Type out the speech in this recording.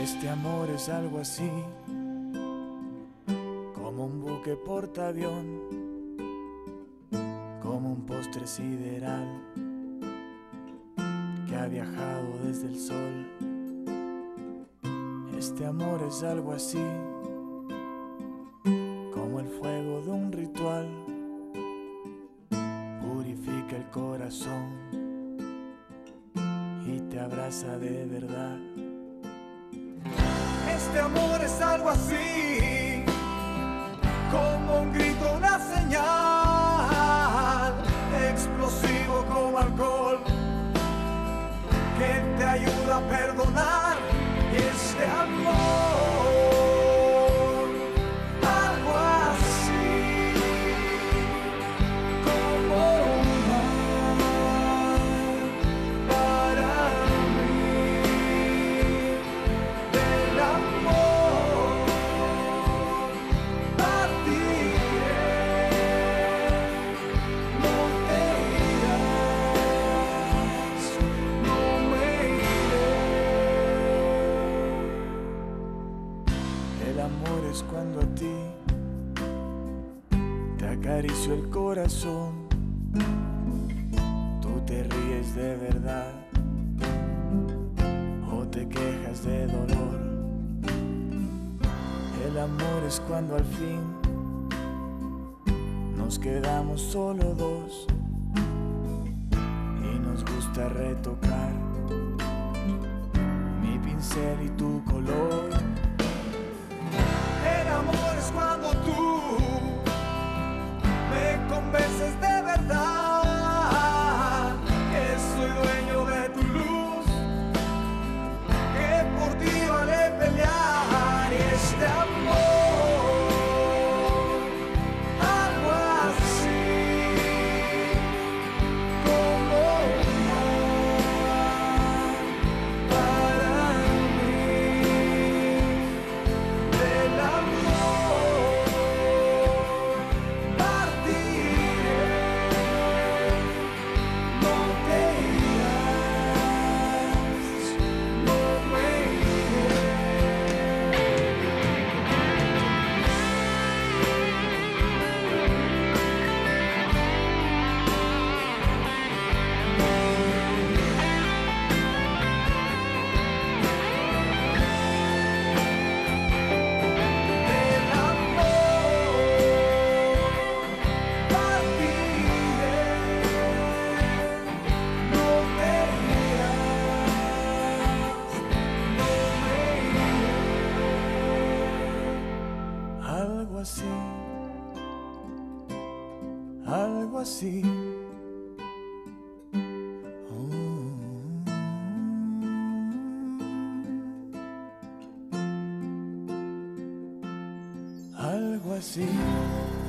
Este amor es algo así, como un buque portaavión, como un postre sideral que ha viajado desde el sol. Este amor es algo así, como el fuego de un ritual, purifica el corazón y te abraza de verdad. Este amor es algo así, como un grito, una señal, explosivo como alcohol, que te ayuda a perdonar. Y este amor, algo así, como un mar para mí. Del amor partiré, no te irás, no me iré. El amor es cuando a ti te acaricio el corazón, tú te ríes de verdad o te quejas de dolor. El amor es cuando al fin nos quedamos solo dos y nos gusta retocar mi pincel y tu color. El amor es cuando tú me convences de verdad que soy dueño de tu luz, que por ti vale pelear. Y este amor, algo así, como un mar para mí. Del amor partiré, no te irás, no me iré. Del amor partiré, no te irás, no me iré. Algo así, algo así. Algo así.